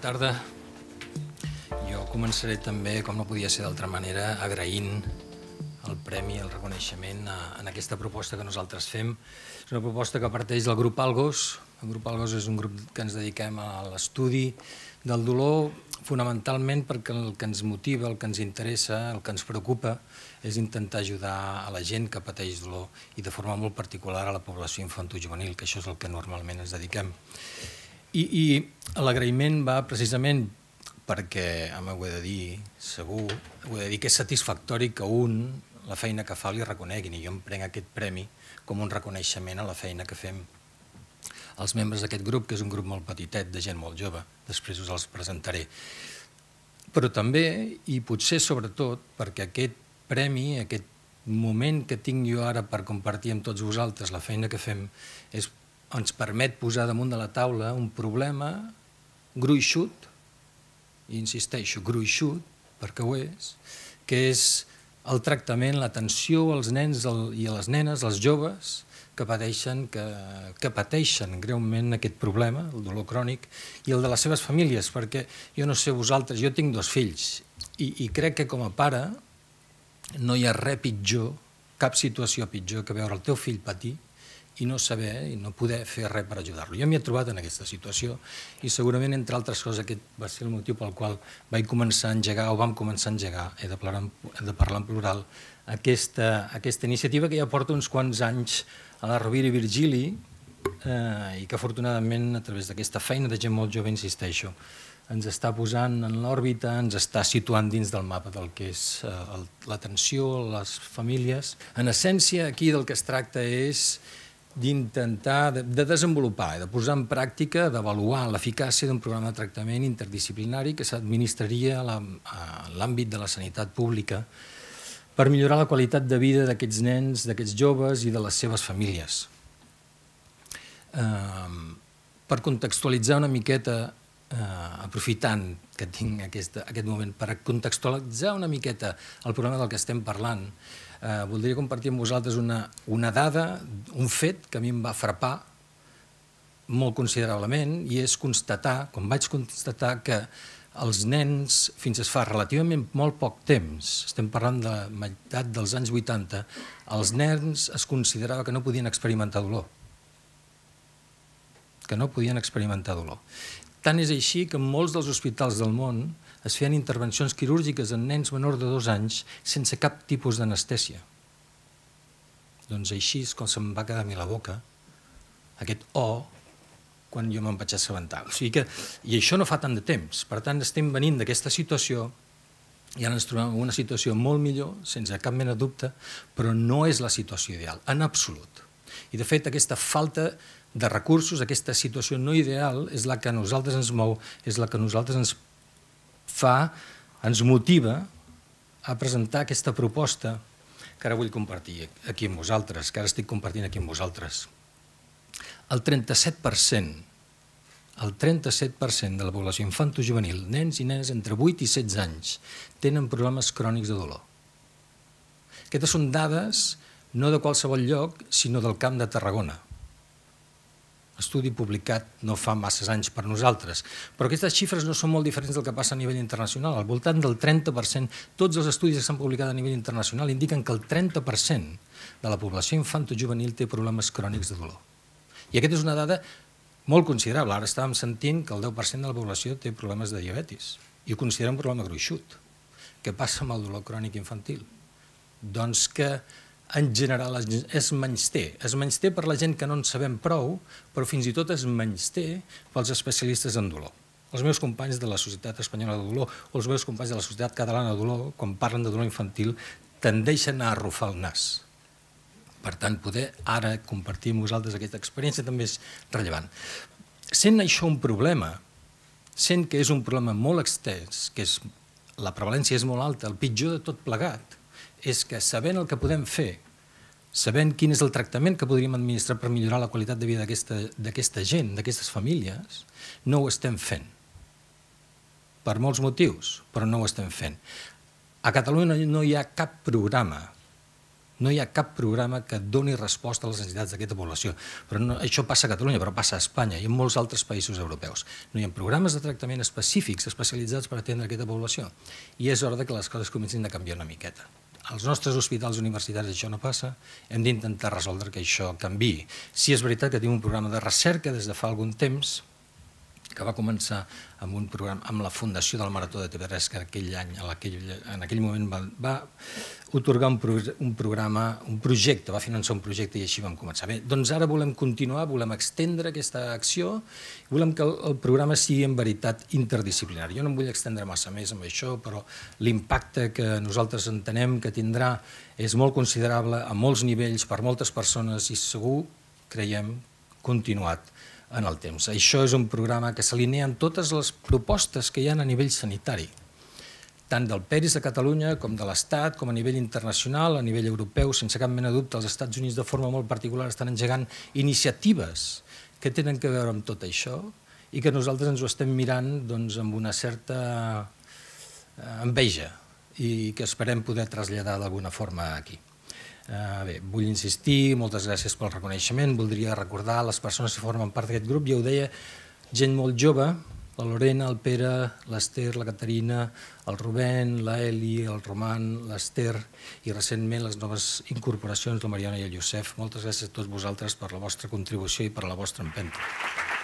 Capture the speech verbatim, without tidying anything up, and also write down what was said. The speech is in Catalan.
tarda. Jo començaré també, com no podia ser d'altra manera, agraint el premi, el reconeixement en aquesta proposta que nosaltres fem. És una proposta que parteix del grup Algos. El grup Algos és un grup que ens dediquem a l'estudi del dolor, fonamentalment perquè el que ens motiva, el que ens interessa, el que ens preocupa és intentar ajudar a la gent que pateix dolor i de forma molt particular a la població infantojuvenil, que això és el que normalment ens dediquem. I, i l'agraïment va precisament perquè, home, ho he de dir, segur, ho he de dir que és satisfactori que un, la feina que fa, li reconeguin, i jo em prenc aquest premi com un reconeixement a la feina que fem els membres d'aquest grup, que és un grup molt petitet, de gent molt jove, després us els presentaré. Però també, i potser sobretot, perquè aquest premi, aquest moment que tinc jo ara per compartir amb tots vosaltres la feina que fem, és, ens permet posar damunt de la taula un problema gruixut, i insisteixo, gruixut, perquè ho és, que és el tractament, l'atenció als nens i a les nenes, als joves, que pateixen, que, que pateixen greument aquest problema, el dolor crònic, i el de les seves famílies, perquè jo no sé vosaltres, jo tinc dos fills, i, i crec que com a pare no hi ha res pitjor, cap situació pitjor que veure el teu fill patir i no saber i no poder fer res per ajudar-lo. Jo m'hi he trobat en aquesta situació i segurament, entre altres coses, aquest va ser el motiu pel qual vaig començar a engegar, o vam començar a engegar, he de parlar, he de parlar en plural, aquesta, aquesta iniciativa que ja porta uns quants anys a la Rovira i Virgili eh, i que afortunadament a través d'aquesta feina de gent molt jove, insisteixo, ens està posant en l'òrbita, ens està situant dins del mapa del que és eh, l'atenció a les famílies. En essència, aquí del que es tracta és d'intentar, de, de desenvolupar, de posar en pràctica, d'avaluar l'eficàcia d'un programa de tractament interdisciplinari que s'administraria a l'àmbit de la sanitat pública per millorar la qualitat de vida d'aquests nens, d'aquests joves i de les seves famílies. Eh, per contextualitzar una miqueta, eh, aprofitant que tinc aquest, aquest moment, per contextualitzar una miqueta el programa del que estem parlant, eh, voldria compartir amb vosaltres una, una dada, un fet que a mi em va frapar molt considerablement, i és constatar, com vaig constatar, que els nens, fins es fa relativament molt poc temps, estem parlant de la meitat dels anys vuitanta, els nens es considerava que no podien experimentar dolor. Que no podien experimentar dolor. Tant és així que en molts dels hospitals del món es feien intervencions quirúrgiques en nens menors de dos anys sense cap tipus d'anestèsia. Doncs així és com se'm va quedar a mi la boca, aquest O, quan jo me'n vaig assabentar. O sigui que, i això no fa tant de temps, per tant estem venint d'aquesta situació i ara ens trobem en una situació molt millor, sense cap mena de dubte, però no és la situació ideal, en absolut. I de fet aquesta falta de recursos, aquesta situació no ideal és la que a nosaltres ens mou, és la que a nosaltres ens fa, ens motiva a presentar aquesta proposta que ara vull compartir aquí amb vosaltres, que ara estic compartint aquí amb vosaltres. El trenta-set per cent, el trenta-set per cent de la població infantojuvenil, nens i nenes entre vuit i setze anys, tenen problemes crònics de dolor. Aquestes són dades no de qualsevol lloc, sinó del Camp de Tarragona. Estudi publicat no fa masses anys per nosaltres, però aquestes xifres no són molt diferents del que passa a nivell internacional. Al voltant del trenta per cent, tots els estudis que s'han publicat a nivell internacional indiquen que el trenta per cent de la població infantojuvenil té problemes crònics de dolor. I aquesta és una dada molt considerable. Ara estàvem sentint que el deu per cent de la població té problemes de diabetis i ho considera un problema gruixut. Què passa amb el dolor crònic infantil? Doncs que en general es menysté. Es menysté per la gent que no en sabem prou, però fins i tot es menysté pels especialistes en dolor. Els meus companys de la Societat Espanyola de Dolor o els meus companys de la Societat Catalana de Dolor, quan parlen de dolor infantil, tendeixen a arrufar el nas. Per tant, poder ara compartir amb vosaltres aquesta experiència també és rellevant. Sent això un problema, sent que és un problema molt extens, que és, la prevalència és molt alta, el pitjor de tot plegat, és que sabent el que podem fer, sabent quin és el tractament que podríem administrar per millorar la qualitat de vida d'aquesta gent, d'aquestes famílies, no ho estem fent. Per molts motius, però no ho estem fent. A Catalunya no hi ha cap programa No hi ha cap programa que doni resposta a les necessitats d'aquesta població. Però no, això passa a Catalunya, però passa a Espanya i en molts altres països europeus. No hi ha programes de tractament específics, especialitzats per atendre aquesta població. I és hora que les coses comencin a canviar una miqueta. Als nostres hospitals universitaris això no passa, hem d'intentar resoldre que això canviï. Sí, és veritat que tenim un programa de recerca des de fa algun temps, que va començar amb, un programa, amb la fundació del Marató de T V tres, que aquell any, en aquell, en aquell moment va, va otorgar un, pro, un programa, un projecte, va finançar un projecte i així vam començar. Bé, doncs ara volem continuar, volem extendre aquesta acció, volem que el, el programa sigui en veritat interdisciplinari. Jo no em vull extendre massa més amb això, però l'impacte que nosaltres entenem que tindrà és molt considerable a molts nivells, per moltes persones i segur, creiem, continuat en el temps. Això és un programa que s'alinea amb totes les propostes que hi ha a nivell sanitari, tant del Peris de Catalunya com de l'Estat, com a nivell internacional, a nivell europeu, sense cap mena de dubte. Els Estats Units de forma molt particular estan engegant iniciatives que tenen a veure amb tot això i que nosaltres ens ho estem mirant doncs, amb una certa enveja i que esperem poder traslladar d'alguna forma aquí. Uh, bé, vull insistir, moltes gràcies pel reconeixement, voldria recordar les persones que formen part d'aquest grup, ja ho deia, gent molt jove, la Lorena, el Pere, l'Ester, la Caterina, el Rubén, la Eli, el Roman, l'Ester i recentment les noves incorporacions, la Mariana i el Josep. Moltes gràcies a tots vosaltres per la vostra contribució i per la vostra empenta.